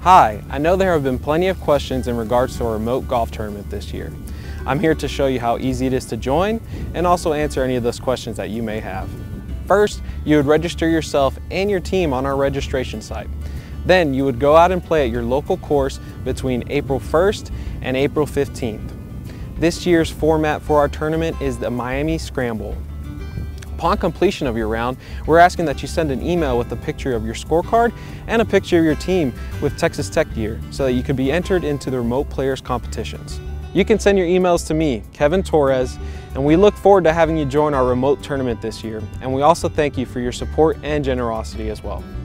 Hi, I know there have been plenty of questions in regards to our remote golf tournament this year. I'm here to show you how easy it is to join and also answer any of those questions that you may have. First, you would register yourself and your team on our registration site. Then you would go out and play at your local course between April 1st and April 15th. This year's format for our tournament is the Miami Scramble. Upon completion of your round, we're asking that you send an email with a picture of your scorecard and a picture of your team with Texas Tech gear so that you can be entered into the remote players competitions. You can send your emails to me, Kevin Torres, and we look forward to having you join our remote tournament this year. And we also thank you for your support and generosity as well.